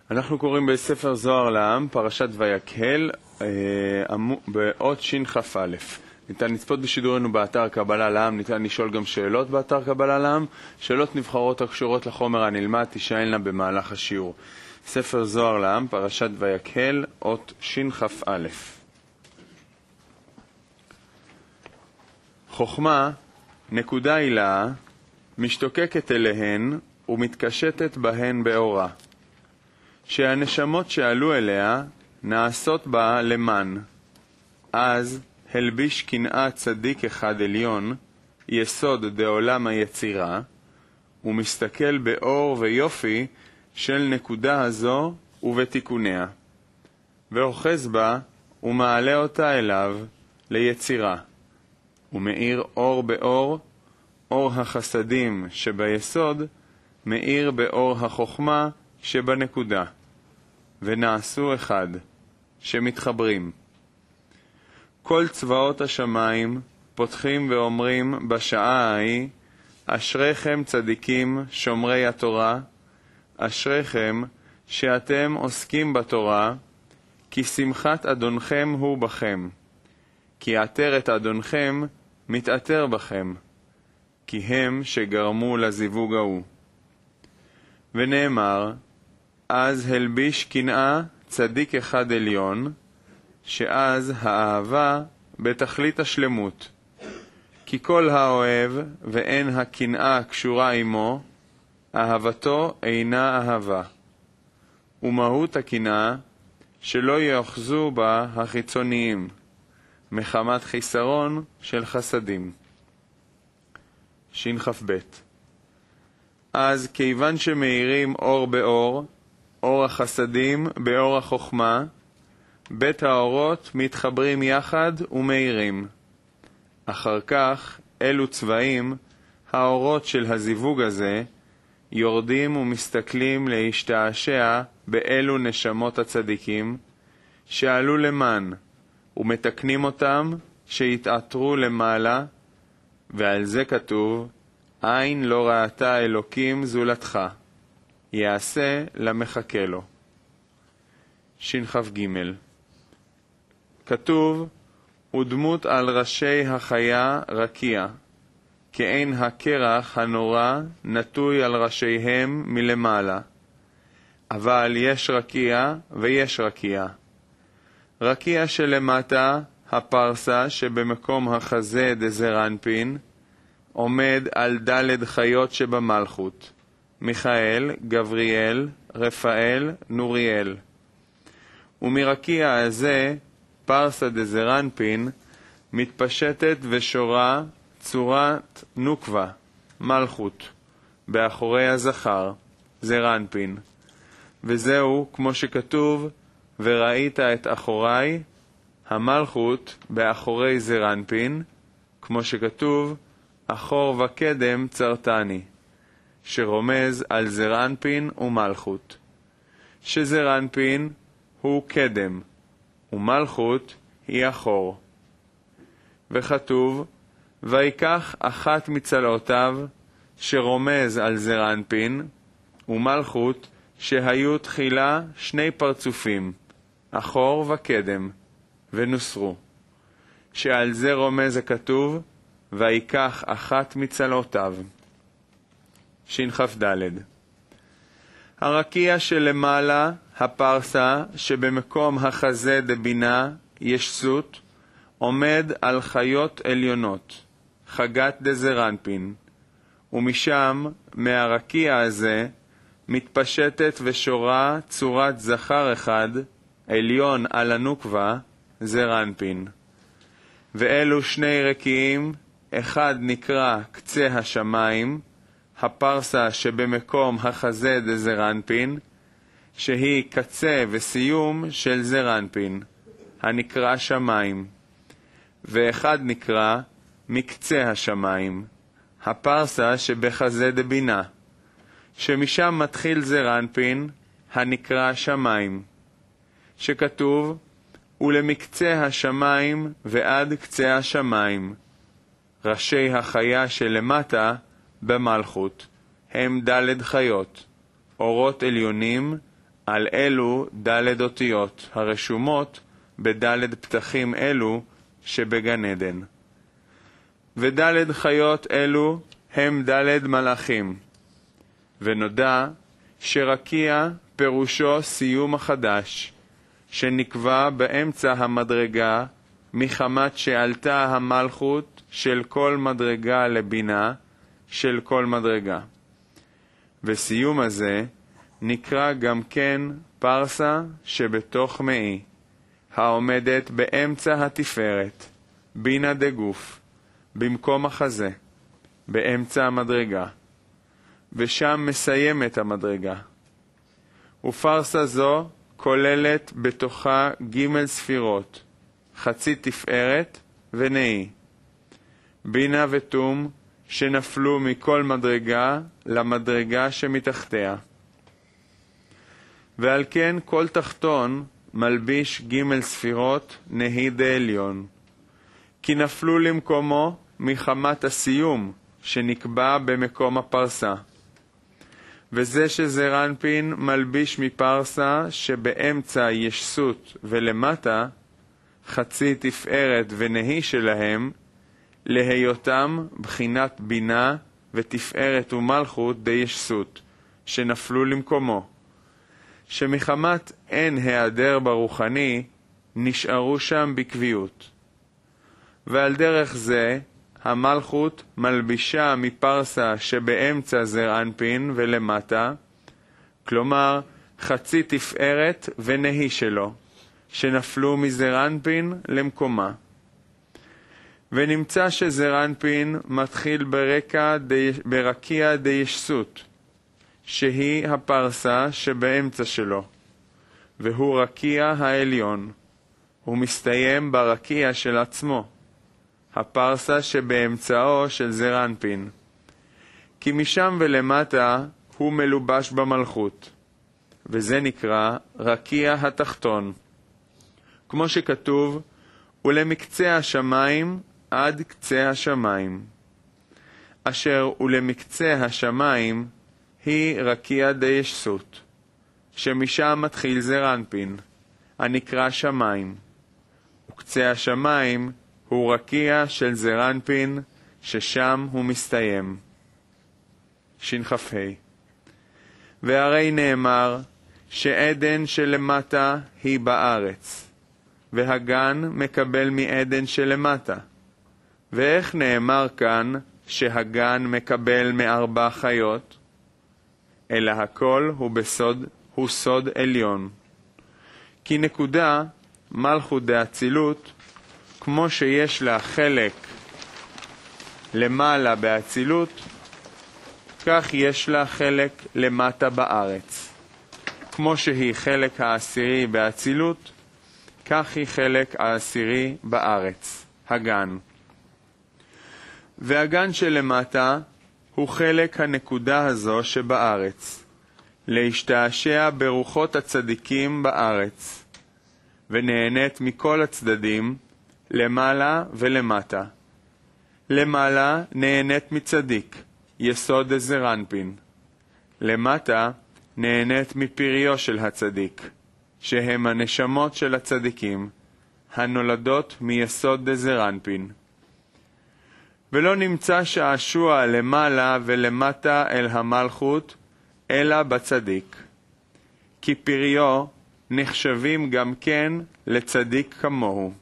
אנחנו קוראים בספר זוהר לעם, פרשת ויקהל, באות שכ"א. ניתן לצפות בשידורנו באתר קבלה לעם, ניתן לשאול גם שאלות באתר קבלה לעם, שאלות נבחרות הקשורות לחומר הנלמד תישאלנה במהלך השיעור. ספר זוהר לעם, פרשת ויקהל, אות שכ"א. חוכמה, נקודה עילה, משתוקקת אליהן ומתקשטת בהן באורה. שהנשמות שעלו אליה נעשות בה למן. אז הלביש קנאה צדיק אחד עליון, יסוד דעולם היצירה, ומסתכל באור ויופי של נקודה הזו ובתיקוניה. ואוחז בה ומעלה אותה אליו ליצירה. ומאיר אור באור, אור החסדים שביסוד, מאיר באור החוכמה שבנקודה. ונעשו אחד, שמתחברים. כל צבאות השמיים פותחים ואומרים בשעה ההיא, אשריכם צדיקים שומרי התורה, אשריכם שאתם עוסקים בתורה, כי שמחת אדונכם הוא בכם, כי עטרת אדונכם מתעטר בכם, כי הם שגרמו לזיווג ההוא. ונאמר, אז הלביש קנאה צדיק אחד עליון, שאז האהבה בתכלית השלמות. כי כל האוהב ואין הקנאה קשורה עמו, אהבתו אינה אהבה. ומהות הקנאה שלא יאחזו בה החיצוניים, מחמת חיסרון של חסדים. שכ"ב. אז כיוון שמאירים אור באור, אור החסדים באור החוכמה, בית האורות מתחברים יחד ומאירים. אחר כך אלו צבעים, האורות של הזיווג הזה, יורדים ומסתכלים להשתעשע באלו נשמות הצדיקים, שעלו למן, ומתקנים אותם שיתעטרו למעלה, ועל זה כתוב, עין לא ראתה אלוקים זולתך, יעשה למחכה לו. שכ"ג. כתוב, ודמות על ראשי החיה רקיע, כאין הקרח הנורא נטוי על ראשיהם מלמעלה. אבל יש רקיע ויש רקיע. רקיע שלמטה, הפרסה שבמקום החזה דזרנפין, עומד על ד' חיות שבמלכות, מיכאל, גבריאל, רפאל, נוריאל. ומרקיע הזה, פרסה דזרנפין, מתפשטת ושורה צורת נוקבה, מלכות, באחורי הזכר, זרנפין. וזהו, כמו שכתוב, וראית את אחורי, המלכות באחורי זרנפין, כמו שכתוב, אחור וקדם צרתני, שרומז על זרנפין ומלכות. שזרנפין הוא קדם, ומלכות היא אחור. וכתוב, ויקח אחת מצלעותיו, שרומז על זרנפין, ומלכות שהיו תחילה שני פרצופים, אחור וקדם, ונוסרו. שעל זה רומז הכתוב, ויקח אחת מצלעותיו. שכ"ד. הרקיע שלמעלה, הפרסה שבמקום החזה דבינה יש סוט, עומד על חיות עליונות, חגת דזרנפין, ומשם, מהרקיע הזה, מתפשטת ושורה צורת זכר אחד, עליון על הנוקבה, זרנפין. ואלו שני רקיעים, אחד נקרא קצה השמיים, הפרסה שבמקום החזה דזרנפין, שהיא קצה וסיום של זרנפין, הנקרא שמיים. ואחד נקרא מקצה השמיים, הפרסה שבחזה דבינה, שמשם מתחיל זרנפין, הנקרא שמיים. שכתוב, ולמקצה השמיים ועד קצה השמיים. ראשי החיה שלמטה במלכות הם ד' חיות, אורות עליונים על אלו ד' אותיות הרשומות בד' פתחים אלו שבגן עדן. וד' חיות אלו הם ד' מלאכים. ונודע שרקיע פירושו סיום החדש, שנקבע באמצע המדרגה מחמת שעלתה המלכות של כל מדרגה לבינה של כל מדרגה. וסיום הזה נקרא גם כן פרסה שבתוך מאי, העומדת באמצע התפארת, בינה דגוף, במקום החזה, באמצע המדרגה, ושם מסיימת המדרגה. ופרסה זו כוללת בתוכה ג' ספירות, חצי תפארת ונאי, בינה ותום שנפלו מכל מדרגה למדרגה שמתחתיה. ועל כן כל תחתון מלביש ג' ספירות נהי דעליון, כי נפלו למקומו מחמת הסיום שנקבע במקום הפרסה. וזה שזרנפין מלביש מפרסה שבאמצע יש סות ולמטה, חצי תפארת ונהי שלהם, להיותם בחינת בינה ותפארת ומלכות די סות, שנפלו למקומו. שמחמת אין היעדר ברוחני, נשארו שם בקביעות. ועל דרך זה, המלכות מלבישה מפרסה שבאמצע זרענפין ולמטה, כלומר חצי תפארת ונהי שלו, שנפלו מזרענפין למקומה. ונמצא שזרענפין מתחיל ברקיע דישסות, שהיא הפרסה שבאמצע שלו, והוא רקיע העליון, ומסתיים ברקיע של עצמו, הפרסה שבאמצעו של זרענפין. כי משם ולמטה הוא מלובש במלכות, וזה נקרא רקיע התחתון. כמו שכתוב, ולמקצה השמיים עד קצה השמיים, אשר ולמקצה השמיים היא רקיע דישסות, שמשם מתחיל זרענפין, הנקרא שמיים, וקצה השמיים הוא רקיע של זרענפין, ששם הוא מסתיים. שכ"ה. והרי נאמר שעדן שלמטה היא בארץ, והגן מקבל מעדן שלמטה. ואיך נאמר כאן שהגן מקבל מארבע חיות? אלא הכל הוא סוד עליון. כי נקודה מלכות דאצילות, כמו שיש לה חלק למעלה באצילות, כך יש לה חלק למטה בארץ. כמו שהיא חלק העשירי באצילות, כך היא חלק העשירי בארץ, הגן. והגן שלמטה הוא חלק הנקודה הזו שבארץ, להשתעשע ברוחות הצדיקים בארץ, ונהנית מכל הצדדים, למעלה ולמטה. למעלה נהנית מצדיק, יסוד זרענפין. למטה נהנית מפריו של הצדיק, שהם הנשמות של הצדיקים, הנולדות מיסוד זרענפין. ולא נמצא שעשוע למעלה ולמטה אל המלכות, אלא בצדיק. כי פריו נחשבים גם כן לצדיק כמוהו.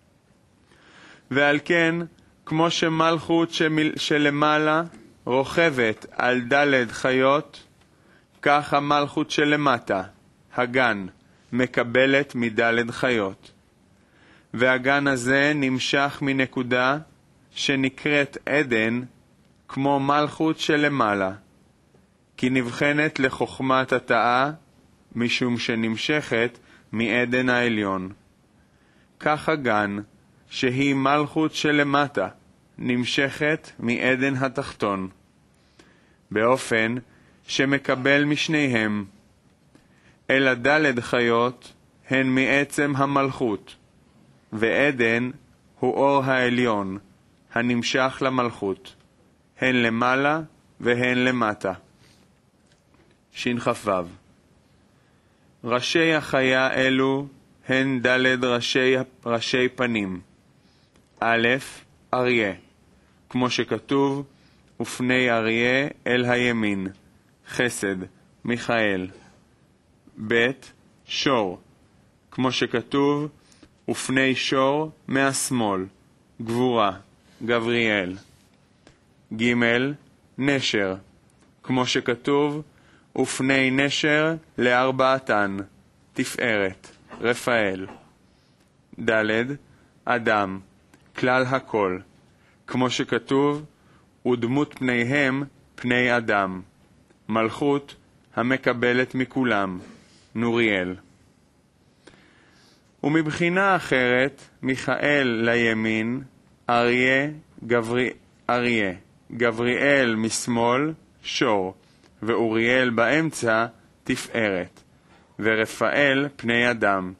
ועל כן, כמו שמלכות שלמעלה רוכבת על ד' חיות, כך המלכות שלמטה, הגן, מקבלת מד' חיות. והגן הזה נמשך מנקודה שנקראת עדן, כמו מלכות שלמעלה, כי נבחנת לחוכמת התאה, משום שנמשכת מעדן העליון. כך הגן, שהיא מלכות שלמטה, נמשכת מעדן התחתון, באופן שמקבל משניהם. אלא ד' חיות הן מעצם המלכות, ועדן הוא אור העליון, הנמשך למלכות, הן למעלה והן למטה. שכ"ו. ראשי החיה אלו הן ד' ראשי פנים. א', אריה, כמו שכתוב, ופני אריה אל הימין, חסד, מיכאל. ב', שור, כמו שכתוב, ופני שור מהשמאל, גבורה, גבריאל. ג', נשר, כמו שכתוב, ופני נשר לארבעתן, תפארת, רפאל. ד', אדם, כלל הכל, כמו שכתוב, ודמות פניהם פני אדם, מלכות המקבלת מכולם, נוריאל. ומבחינה אחרת, מיכאל לימין, אריה, גבריאל משמאל, שור, ואוריאל באמצע, תפארת, ורפאל פני אדם.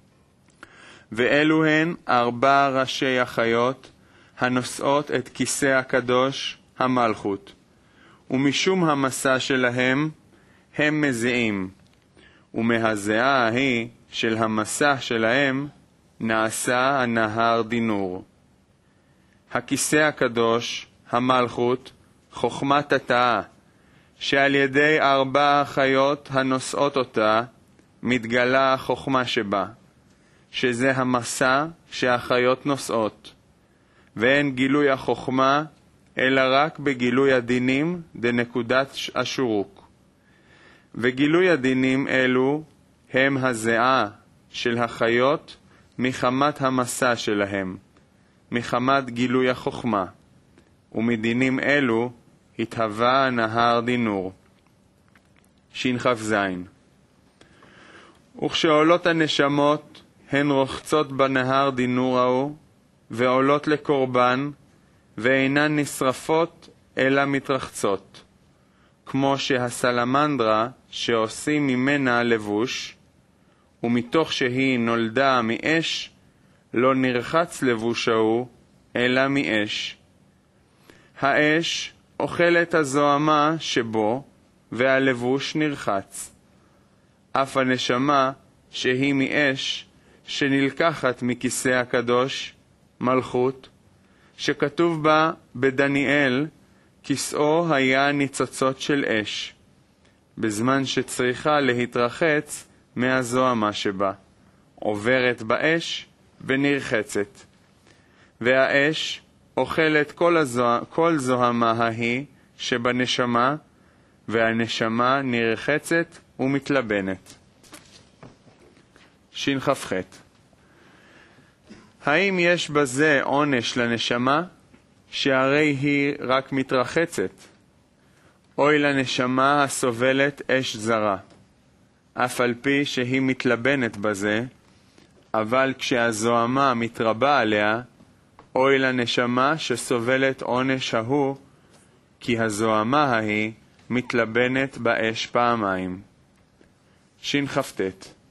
ואלו הן 4 ראשי החיות הנושאות את כיסא הקדוש, המלכות, ומשום המסע שלהם הם מזיעים, ומהזיעה ההיא של המסע שלהם נעשה הנהר דינור. הכיסא הקדוש, המלכות, חוכמת התאה, שעל ידי 4 החיות הנושאות אותה מתגלה החוכמה שבה, שזה המסע שהחיות נושאות, ואין גילוי החוכמה אלא רק בגילוי הדינים דנקודת השורוק. וגילוי הדינים אלו הם הזיעה של החיות מחמת המסע שלהם, מחמת גילוי החוכמה, ומדינים אלו התהווה הנהר דינור. שכ"ז. וכשעולות הנשמות הן רוחצות בנהר דינור ההוא, ועולות לקורבן, ואינן נשרפות אלא מתרחצות, כמו שהסלמנדרה שעושים ממנה לבוש, ומתוך שהיא נולדה מאש, לא נרחץ לבוש ההוא אלא מאש. האש אוכלת הזוהמה שבו, והלבוש נרחץ. אף הנשמה שהיא מאש, שנלקחת מכיסא הקדוש, מלכות, שכתוב בה בדניאל, כיסאו היה ניצוצות של אש, בזמן שצריכה להתרחץ מהזוהמה שבה, עוברת באש ונרחצת. והאש אוכלת כל זוהמה ההיא שבנשמה, והנשמה נרחצת ומתלבנת. שכ"ח. האם יש בזה עונש לנשמה, שהרי היא רק מתרחצת? אוי לנשמה הסובלת אש זרה, אף על פי שהיא מתלבנת בזה, אבל כשהזוהמה מתרבה עליה, אוי לנשמה שסובלת עונש ההוא, כי הזוהמה ההיא מתלבנת באש פעמיים. שכ"ט.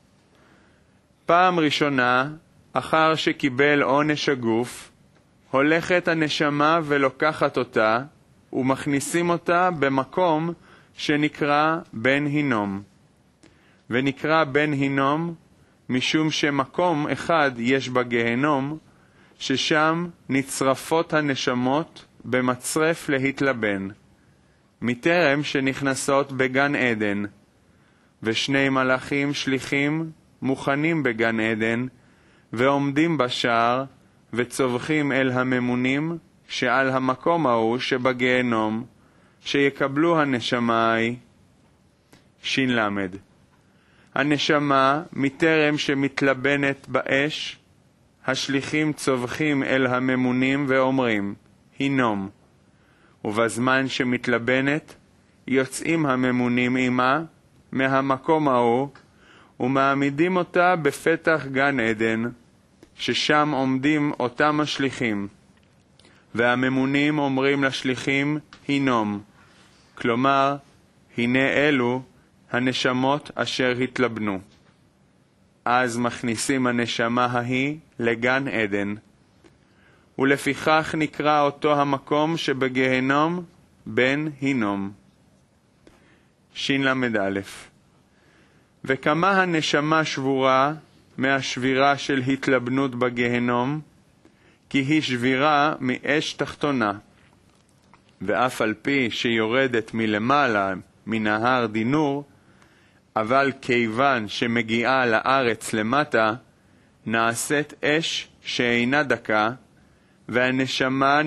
פעם ראשונה, אחר שקיבל עונש הגוף, הולכת הנשמה ולוקחת אותה, ומכניסים אותה במקום שנקרא בן הינום. ונקרא בן הינום משום שמקום אחד יש בגהנום, ששם נצרפות הנשמות במצרף להתלבן, מטרם שנכנסות בגן עדן, ושני מלאכים שליחים מוכנים בגן עדן, ועומדים בשער, וצובחים אל הממונים שעל המקום ההוא שבגהנום, שיקבלו הנשמה ההיא. ש"ל. הנשמה מטרם שמתלבנת באש, השליחים צובחים אל הממונים ואומרים, הינום. ובזמן שמתלבנת, יוצאים הממונים עמה מהמקום ההוא, ומעמידים אותה בפתח גן עדן, ששם עומדים אותם השליחים. והממונים אומרים לשליחים, הינום. כלומר, הנה אלו הנשמות אשר התלבנו. אז מכניסים הנשמה ההיא לגן עדן. ולפיכך נקרא אותו המקום שבגהנום בן הינום. ש"ל. וכמה הנשמה שבורה מהשבירה של התלבנות בגהנום, כי היא שבירה מאש תחתונה, ואף על פי שיורדת מלמעלה מנהר דינור, אבל כיוון שמגיעה לארץ למטה, נעשית אש שאינה דקה, והנשמה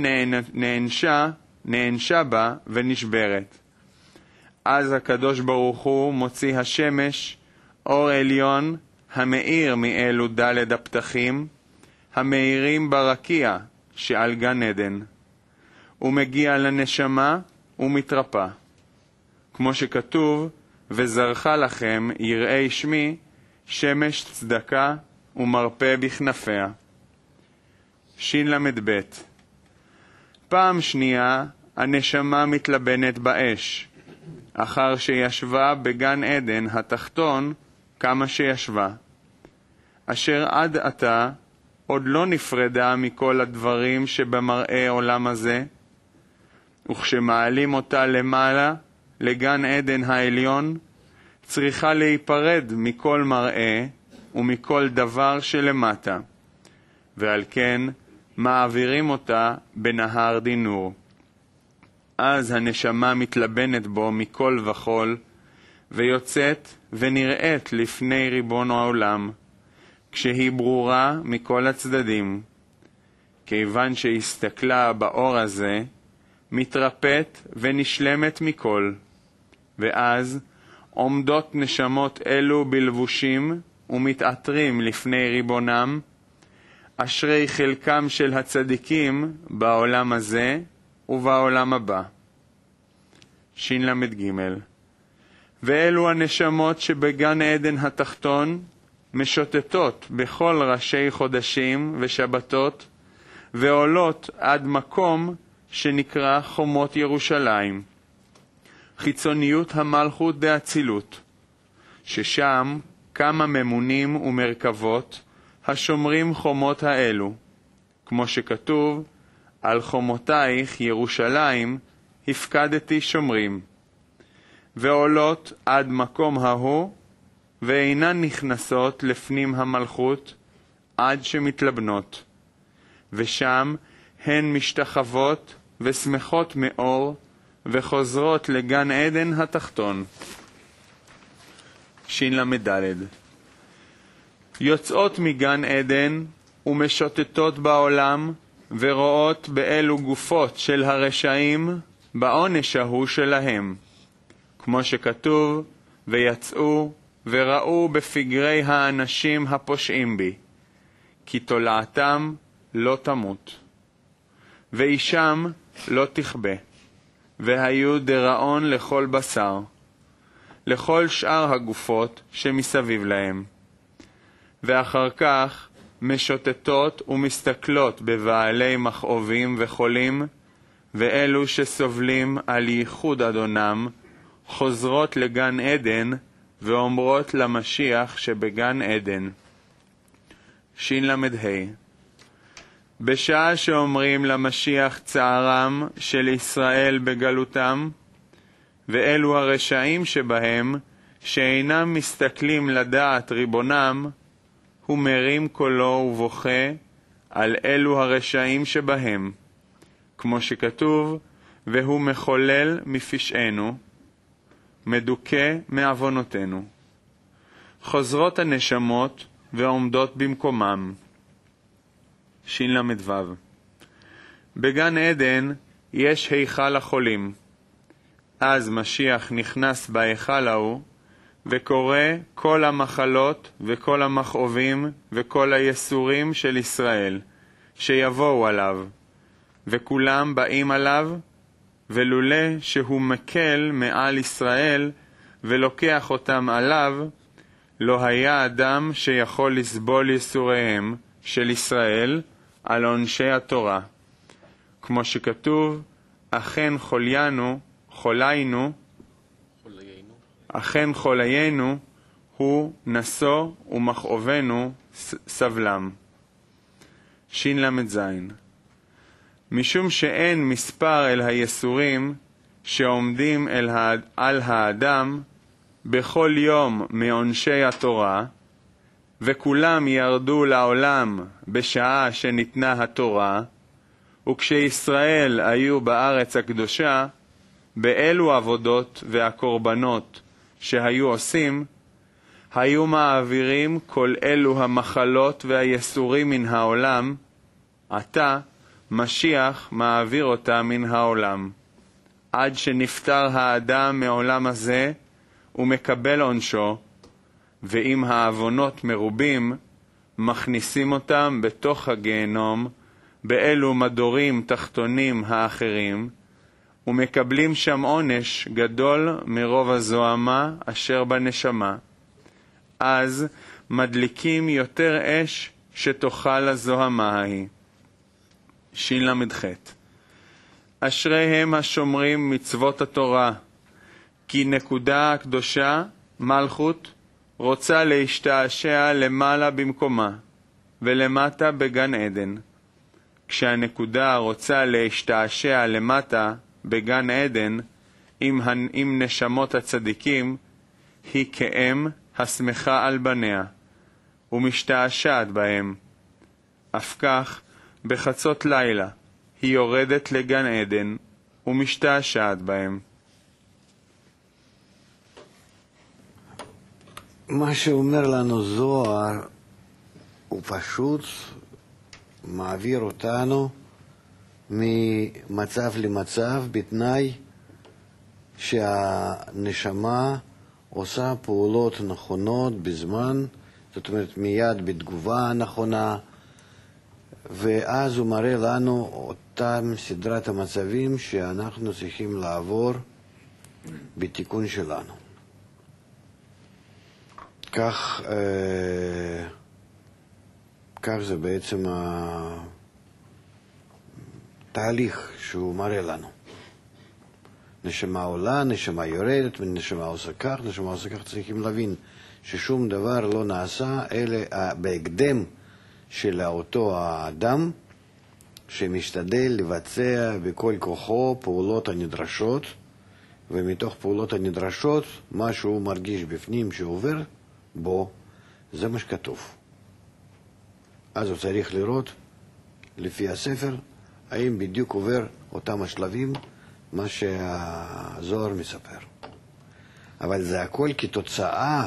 נענשה בה ונשברת. אז הקדוש ברוך הוא מוציא השמש, אור עליון, המאיר מאלו דלת הפתחים, המאירים ברקיע שעל גן עדן. הוא מגיע לנשמה ומתרפא. כמו שכתוב, וזרחה לכם יראי שמי, שמש צדקה ומרפא בכנפיה. של"ב. פעם שנייה הנשמה מתלבנת באש, אחר שישבה בגן עדן התחתון כמה שישבה, אשר עד עתה עוד לא נפרדה מכל הדברים שבמראה עולם הזה, וכשמעלים אותה למעלה לגן עדן העליון, צריכה להיפרד מכל מראה ומכל דבר שלמטה, ועל כן מעבירים אותה בנהר דינור. אז הנשמה מתלבנת בו מכל וכל, ויוצאת ונראית לפני ריבון העולם, כשהיא ברורה מכל הצדדים. כיוון שהסתכלה באור הזה, מתרפאת ונשלמת מכל, ואז עומדות נשמות אלו בלבושים ומתעטרים לפני ריבונם, אשרי חלקם של הצדיקים בעולם הזה ובעולם הבא. של"ג. ואלו הנשמות שבגן עדן התחתון משוטטות בכל ראשי חודשים ושבתות, ועולות עד מקום שנקרא חומות ירושלים, חיצוניות המלכות דאצילות, ששם כמה ממונים ומרכבות השומרים חומות האלו, כמו שכתוב, על חומותייך ירושלים הפקדתי שומרים, ועולות עד מקום ההוא, ואינן נכנסות לפנים המלכות עד שמתלבנות, ושם הן משתחוות ושמחות מאור, וחוזרות לגן עדן התחתון. של"ד. יוצאות מגן עדן ומשוטטות בעולם, ורואות באלו גופות של הרשעים בעונש ההוא שלהם, כמו שכתוב, ויצאו וראו בפגרי האנשים הפושעים בי, כי תולעתם לא תמות, ואישם לא תכבה, והיו דראון לכל בשר, לכל שאר הגופות שמסביב להם. ואחר כך משוטטות ומסתכלות בבעלי מכאובים וחולים, ואלו שסובלים על ייחוד אדונם, חוזרות לגן עדן ואומרות למשיח שבגן עדן. של"ה. בשעה שאומרים למשיח צערם של ישראל בגלותם, ואלו הרשעים שבהם שאינם מסתכלים לדעת ריבונם, הוא מרים קולו ובוכה על אלו הרשעים שבהם, כמו שכתוב, והוא מחולל מפשענו, מדוכא מעוונותינו. חוזרות הנשמות ועומדות במקומם. של"ו. בגן עדן יש היכל החולים. אז משיח נכנס בהיכל ההוא, וקורא כל המחלות וכל המכאובים וכל היסורים של ישראל, שיבואו עליו, וכולם באים עליו, ולולא שהוא מקל מעל ישראל ולוקח אותם עליו, לא היה אדם שיכול לסבול יסוריהם של ישראל על עונשי התורה. כמו שכתוב, אכן חוליינו הוא נשוא ומכאובנו סבלם. של"ז. משום שאין מספר אל היסורים שעומדים על האדם, בכל יום מעונשי התורה, וכולם ירדו לעולם בשעה שניתנה התורה, וכשישראל היו בארץ הקדושה, באלו עבודות והקורבנות שהיו עושים, היו מעבירים כל אלו המחלות והיסורים מן העולם, עתה משיח מעביר אותה מן העולם. עד שנפטר האדם מעולם הזה ומקבל עונשו, ואם העוונות מרובים, מכניסים אותם בתוך הגיהנום, באלו מדורים תחתונים האחרים, ומקבלים שם עונש גדול מרוב הזוהמה אשר בנשמה. אז מדליקים יותר אש שתאכל הזוהמה ההיא. של"ח. אשריהם השומרים מצוות התורה, כי נקודה הקדושה, מלכות, רוצה להשתעשע למעלה במקומה, ולמטה בגן עדן. כשהנקודה רוצה להשתעשע למטה בגן עדן, עם נשמות הצדיקים, היא כאם השמחה על בניה, ומשתעשעת בהם. אף כך, בחצות לילה, היא יורדת לגן עדן, ומשתעשעת בהם. מה שאומר לנו זוהר, הוא פשוט מעביר אותנו ממצב למצב, בתנאי שהנשמה עושה פעולות נכונות בזמן, זאת אומרת מיד בתגובה הנכונה, ואז הוא מראה לנו אותם סדרת המצבים שאנחנו צריכים לעבור בתיקון שלנו. כך זה בעצם התהליך שהוא מראה לנו. נשמה עולה, נשמה יורדת, ונשמה עושה כך, נשמה עושה כך. צריכים להבין ששום דבר לא נעשה, אלא בהקדם של אותו האדם שמשתדל לבצע בכל כוחו פעולות הנדרשות, ומתוך פעולות הנדרשות, מה שהוא מרגיש בפנים שעובר בו, זה מה שכתוב. אז הוא צריך לראות לפי הספר, האם בדיוק עובר אותם השלבים, מה שהזוהר מספר. אבל זה הכל כתוצאה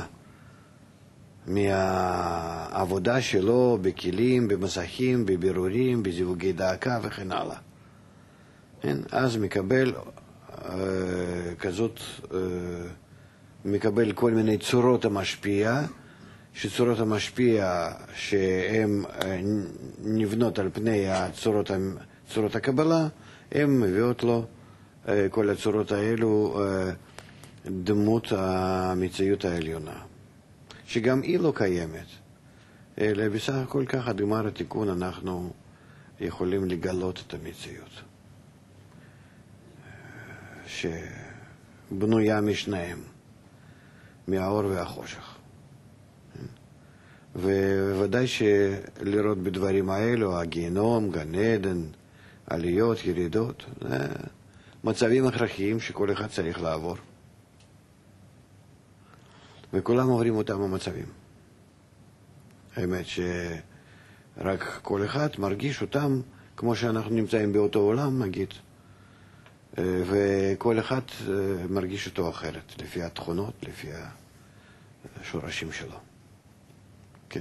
מהעבודה שלו בכלים, במסכים, בבירורים, בזיווגי דאקה וכן הלאה. אז מקבל מקבל כל מיני צורות המשפיע, שצורות המשפיע שהן נבנות על פני צורות הקבלה, הן מביאות לו כל הצורות האלו דמות המציאות העליונה, שגם היא לא קיימת, אלא בסך הכל ככה גמר התיקון אנחנו יכולים לגלות את המציאות שבנויה משניהם, מהאור והחושך. וודאי שלראות בדברים האלו, הגיהנום, גן עדן, עליות, ירידות, מצבים הכרחיים שכל אחד צריך לעבור. וכולם עוברים אותם המצבים. האמת שרק כל אחד מרגיש אותם כמו שאנחנו נמצאים באותו עולם, נגיד. וכל אחד מרגיש אותו אחרת, לפי התכונות, לפי השורשים שלו. כן.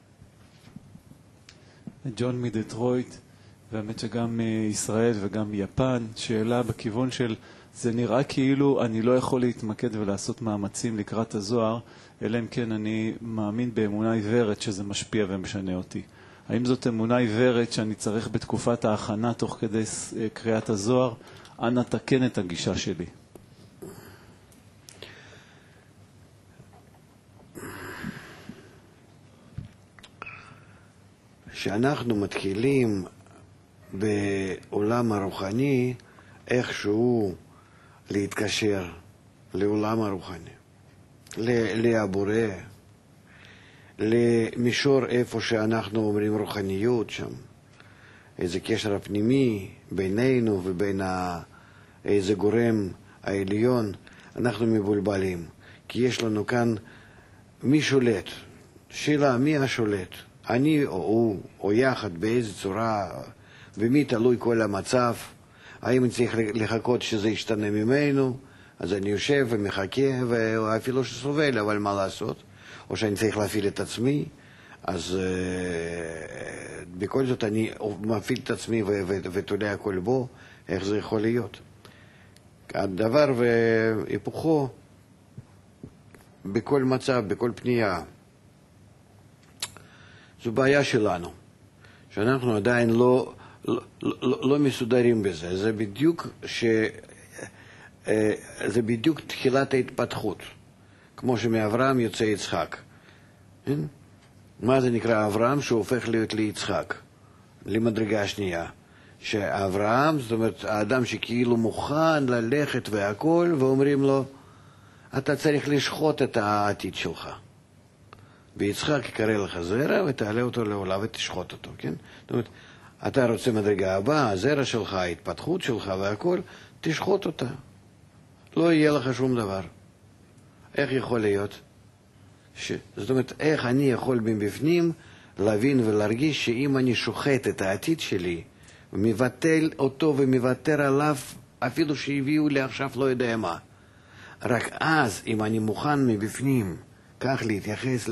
ג'ון מדטרויט, והאמת שגם ישראל וגם יפן, שאלה בכיוון של זה נראה כאילו אני לא יכול להתמקד ולעשות מאמצים לקראת הזוהר, אלא אם כן אני מאמין באמונה עיוורת שזה משפיע ומשנה אותי. האם זאת אמונה עיוורת שאני צריך בתקופת ההכנה תוך כדי קריאת הזוהר? אנא תקן את הגישה שלי. שאנחנו מתחילים בעולם הרוחני איכשהו להתקשר לעולם הרוחני, לבורא, למישור איפה שאנחנו אומרים רוחניות שם, איזה קשר הפנימי בינינו ובין איזה גורם העליון, אנחנו מבולבלים. כי יש לנו כאן מי שולט. שאלה, מי השולט? אני או הוא, או יחד, באיזה צורה, ומי תלוי כל המצב? האם אני צריך לחכות שזה ישתנה ממנו? אז אני יושב ומחכה, ואפילו שסובל, אבל מה לעשות? או שאני צריך להפעיל את עצמי, אז בכל זאת אני מפעיל את עצמי ותולה הכל בו, איך זה יכול להיות? הדבר והיפוכו בכל מצב, בכל פנייה. זו בעיה שלנו, שאנחנו עדיין לא מסודרים בזה. זה בדיוק תחילת ההתפתחות, כמו שמאברהם יוצא יצחק. מה זה נקרא אברהם? שהוא הופך להיות ליצחק, למדרגה השנייה. שאברהם, זאת אומרת, האדם שכאילו מוכן ללכת והכל, ואומרים לו, אתה צריך לשחוט את העתיד שלך. ויצחק יקרא לך זרע ותעלה אותו לעולה ותשחוט אותו, כן? זאת אומרת, אתה רוצה מדרגה הבאה, הזרע שלך, ההתפתחות שלך והכל, תשחוט אותה. לא יהיה לך שום דבר. איך יכול להיות? זאת אומרת, איך אני יכול מבפנים להבין ולהרגיש שאם אני שוחט את העתיד שלי, מבטל אותו ומוותר עליו, אפילו שהביאו לי עכשיו לא יודע מה. רק אז, אם אני מוכן מבפנים כך להתייחס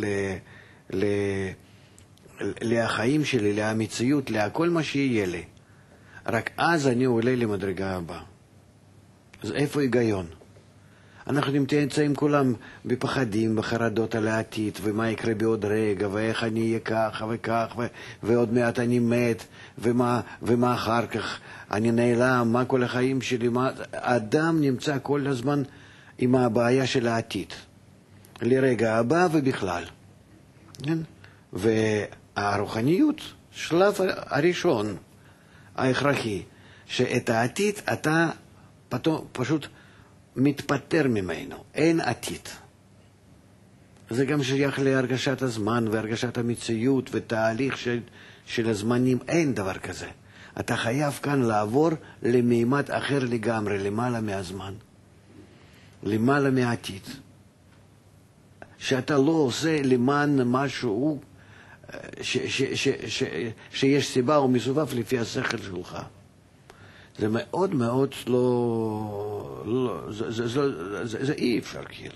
לחיים שלי, למציאות, לכל מה שיהיה לי, רק אז אני עולה למדרגה הבאה. אז איפה היגיון? אנחנו נמצאים כולם בפחדים, בחרדות על העתיד, ומה יקרה בעוד רגע, ואיך אני אהיה ככה וכך, ועוד מעט אני מת, ומה אחר כך אני נעלם, מה כל החיים שלי, האדם נמצא כל הזמן עם הבעיה של העתיד, לרגע הבא ובכלל. כן? והרוחניות, שלב הראשון, ההכרחי, שאת העתיד אתה פשוט מתפטר ממנו, אין עתיד. זה גם שייך להרגשת הזמן והרגשת המציאות ותהליך של הזמנים, אין דבר כזה. אתה חייב כאן לעבור למימד אחר לגמרי, למעלה מהזמן, למעלה מהעתיד. שאתה לא עושה למען משהו שיש סיבה או מסובב לפי השכל שלך. זה מאוד מאוד זה אי אפשר כאילו.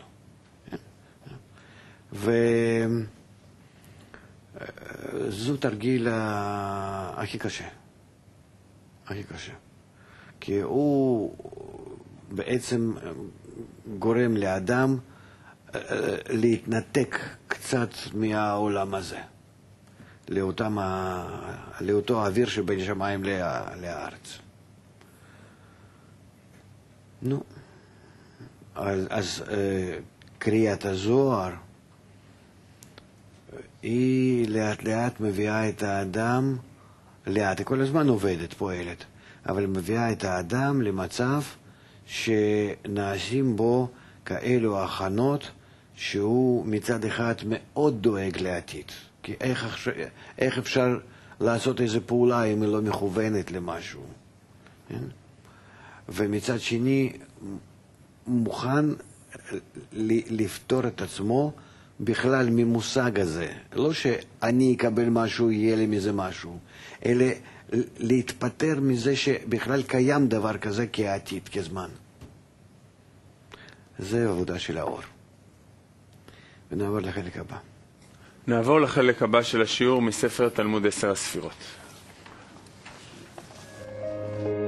וזו תרגיל הכי קשה. הכי קשה. כי הוא בעצם גורם לאדם להתנתק קצת מהעולם הזה. לאותו האוויר שבין שמיים לארץ. נו, אז קריאת הזוהר היא לאט לאט מביאה את האדם, לאט, היא כל הזמן עובדת, פועלת, אבל מביאה את האדם למצב שנעשים בו כאלו הכנות שהוא מצד אחד מאוד דואג לעתיד. כי איך אפשר לעשות איזו פעולה אם היא לא מכוונת למשהו? כן? ומצד שני מוכן לפתור את עצמו בכלל ממושג הזה. לא שאני אקבל משהו, יהיה לי מזה משהו, אלא להתפטר מזה שבכלל קיים דבר כזה כעתיד, כזמן. זה עבודה של האור. ונעבור לחלק הבא. נעבור לחלק הבא של השיעור מספר תלמוד 10 הספירות.